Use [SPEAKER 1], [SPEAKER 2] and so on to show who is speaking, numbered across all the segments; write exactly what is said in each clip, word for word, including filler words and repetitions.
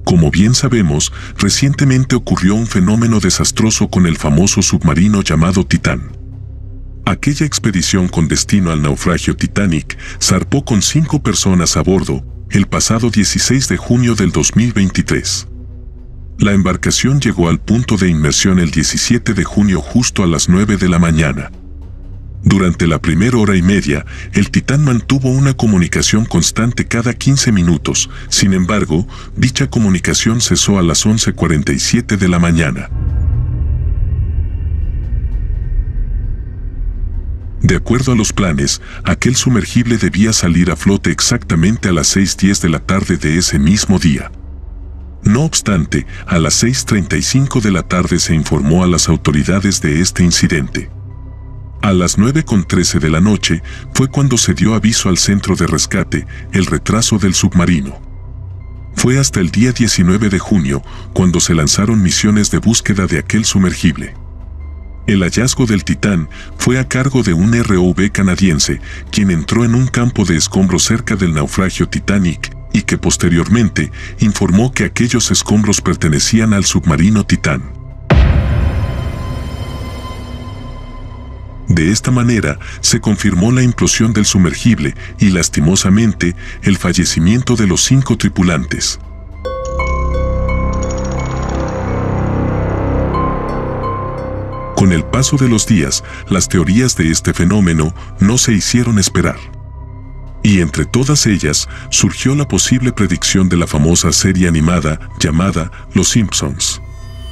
[SPEAKER 1] Como bien sabemos, recientemente ocurrió un fenómeno desastroso con el famoso submarino llamado Titán. Aquella expedición con destino al naufragio Titanic zarpó con cinco personas a bordo el pasado dieciséis de junio del dos mil veintitrés. La embarcación llegó al punto de inmersión el diecisiete de junio justo a las nueve de la mañana. Durante la primera hora y media, el Titán mantuvo una comunicación constante cada quince minutos. Sin embargo, dicha comunicación cesó a las once cuarenta y siete de la mañana. De acuerdo a los planes, aquel sumergible debía salir a flote exactamente a las seis diez de la tarde de ese mismo día. No obstante, a las seis treinta y cinco de la tarde se informó a las autoridades de este incidente. A las nueve trece de la noche fue cuando se dio aviso al centro de rescate el retraso del submarino. Fue hasta el día diecinueve de junio cuando se lanzaron misiones de búsqueda de aquel sumergible. El hallazgo del Titán fue a cargo de un R O V canadiense, quien entró en un campo de escombros cerca del naufragio Titanic y que posteriormente informó que aquellos escombros pertenecían al submarino Titán. De esta manera, se confirmó la implosión del sumergible y, lastimosamente, el fallecimiento de los cinco tripulantes. Con el paso de los días, las teorías de este fenómeno no se hicieron esperar. Y entre todas ellas, surgió la posible predicción de la famosa serie animada llamada Los Simpsons.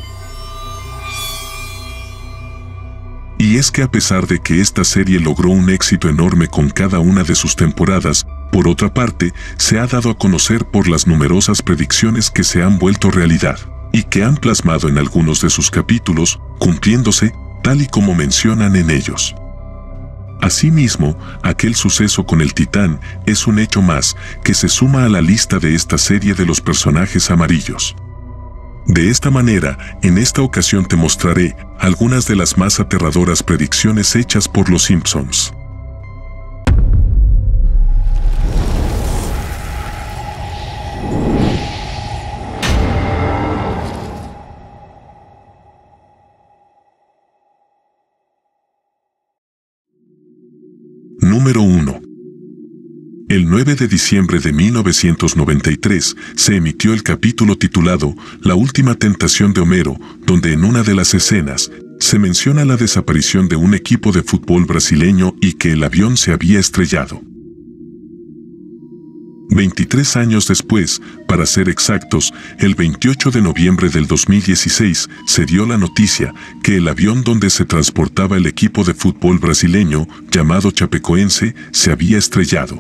[SPEAKER 1] Y es que a pesar de que esta serie logró un éxito enorme con cada una de sus temporadas, por otra parte, se ha dado a conocer por las numerosas predicciones que se han vuelto realidad, y que han plasmado en algunos de sus capítulos, cumpliéndose, tal y como mencionan en ellos. Asimismo, aquel suceso con el Titán es un hecho más que se suma a la lista de esta serie de los personajes amarillos. De esta manera, en esta ocasión te mostraré algunas de las más aterradoras predicciones hechas por los Simpsons. Número uno. El nueve de diciembre de mil novecientos noventa y tres se emitió el capítulo titulado La última tentación de Homero, donde en una de las escenas se menciona la desaparición de un equipo de fútbol brasileño y que el avión se había estrellado. veintitrés años después, para ser exactos, el veintiocho de noviembre del dos mil dieciséis, se dio la noticia que el avión donde se transportaba el equipo de fútbol brasileño, llamado Chapecoense, se había estrellado.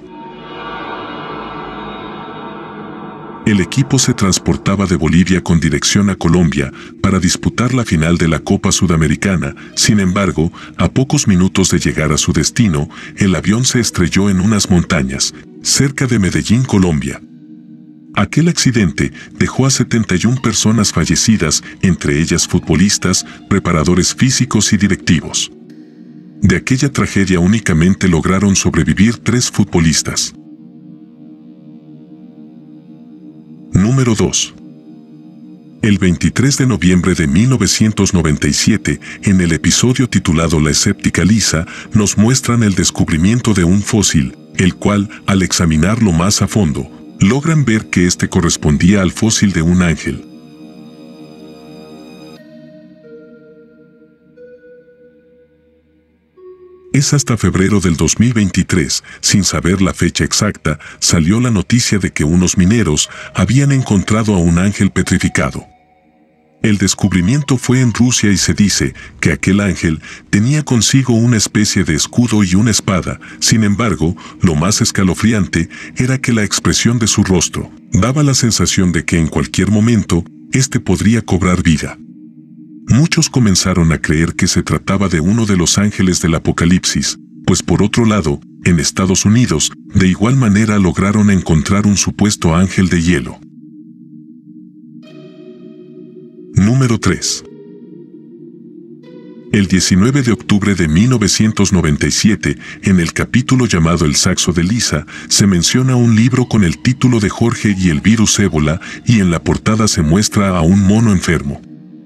[SPEAKER 1] El equipo se transportaba de Bolivia con dirección a Colombia para disputar la final de la Copa Sudamericana. Sin embargo, a pocos minutos de llegar a su destino, el avión se estrelló en unas montañas, cerca de Medellín, Colombia. Aquel accidente dejó a setenta y una personas fallecidas, entre ellas futbolistas, preparadores físicos y directivos. De aquella tragedia únicamente lograron sobrevivir tres futbolistas. Número dos. El veintitrés de noviembre de mil novecientos noventa y siete, en el episodio titulado La escéptica Lisa, nos muestran el descubrimiento de un fósil, el cual, al examinarlo más a fondo, logran ver que este correspondía al fósil de un ángel. Es hasta febrero del dos mil veintitrés, sin saber la fecha exacta, salió la noticia de que unos mineros habían encontrado a un ángel petrificado. El descubrimiento fue en Rusia y se dice que aquel ángel tenía consigo una especie de escudo y una espada. Sin embargo, lo más escalofriante era que la expresión de su rostro daba la sensación de que en cualquier momento, éste podría cobrar vida. Muchos comenzaron a creer que se trataba de uno de los ángeles del Apocalipsis, pues por otro lado, en Estados Unidos, de igual manera lograron encontrar un supuesto ángel de hielo. Número tres. El diecinueve de octubre de mil novecientos noventa y siete, en el capítulo llamado El Saxo de Lisa, se menciona un libro con el título de Jorge y el virus ébola, y en la portada se muestra a un mono enfermo.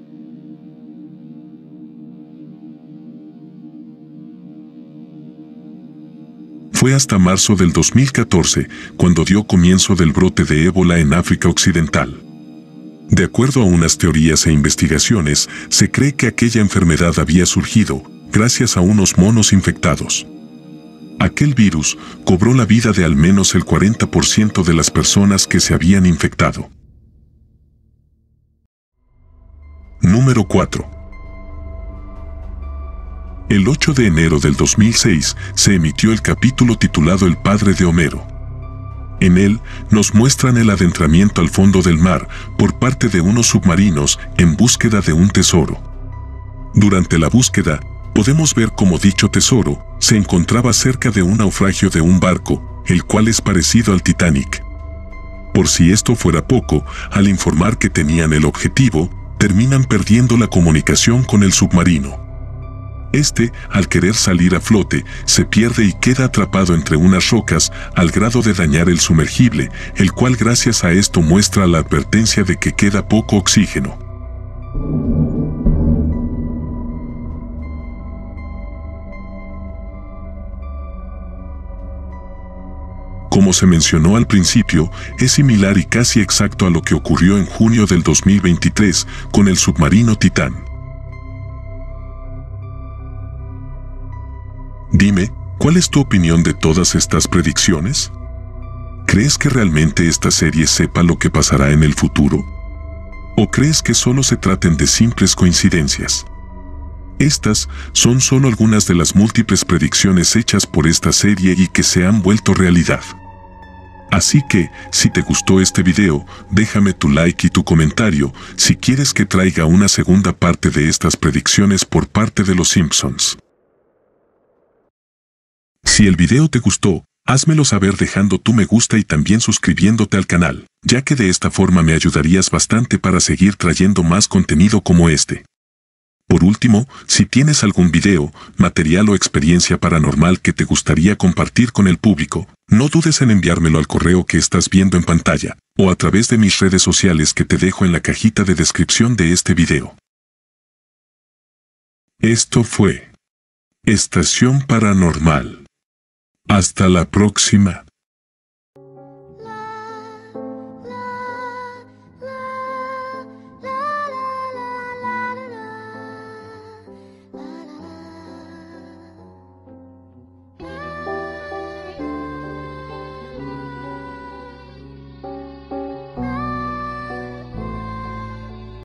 [SPEAKER 1] Fue hasta marzo del dos mil catorce cuando dio comienzo del brote de ébola en África Occidental. De acuerdo a unas teorías e investigaciones, se cree que aquella enfermedad había surgido gracias a unos monos infectados. Aquel virus cobró la vida de al menos el cuarenta por ciento de las personas que se habían infectado. Número cuatro. El ocho de enero del dos mil seis se emitió el capítulo titulado El padre de Homero. En él nos muestran el adentramiento al fondo del mar por parte de unos submarinos en búsqueda de un tesoro. Durante la búsqueda, podemos ver cómo dicho tesoro se encontraba cerca de un naufragio de un barco, el cual es parecido al Titanic. Por si esto fuera poco, al informar que tenían el objetivo, terminan perdiendo la comunicación con el submarino. Este, al querer salir a flote, se pierde y queda atrapado entre unas rocas al grado de dañar el sumergible, el cual gracias a esto muestra la advertencia de que queda poco oxígeno. Como se mencionó al principio, es similar y casi exacto a lo que ocurrió en junio del dos mil veintitrés con el submarino Titán. Dime, ¿cuál es tu opinión de todas estas predicciones? ¿Crees que realmente esta serie sepa lo que pasará en el futuro? ¿O crees que solo se traten de simples coincidencias? Estas son solo algunas de las múltiples predicciones hechas por esta serie y que se han vuelto realidad. Así que, si te gustó este video, déjame tu like y tu comentario si quieres que traiga una segunda parte de estas predicciones por parte de los Simpsons. Si el video te gustó, házmelo saber dejando tu me gusta y también suscribiéndote al canal, ya que de esta forma me ayudarías bastante para seguir trayendo más contenido como este. Por último, si tienes algún video, material o experiencia paranormal que te gustaría compartir con el público, no dudes en enviármelo al correo que estás viendo en pantalla, o a través de mis redes sociales que te dejo en la cajita de descripción de este video. Esto fue Estación Paranormal. Hasta la próxima.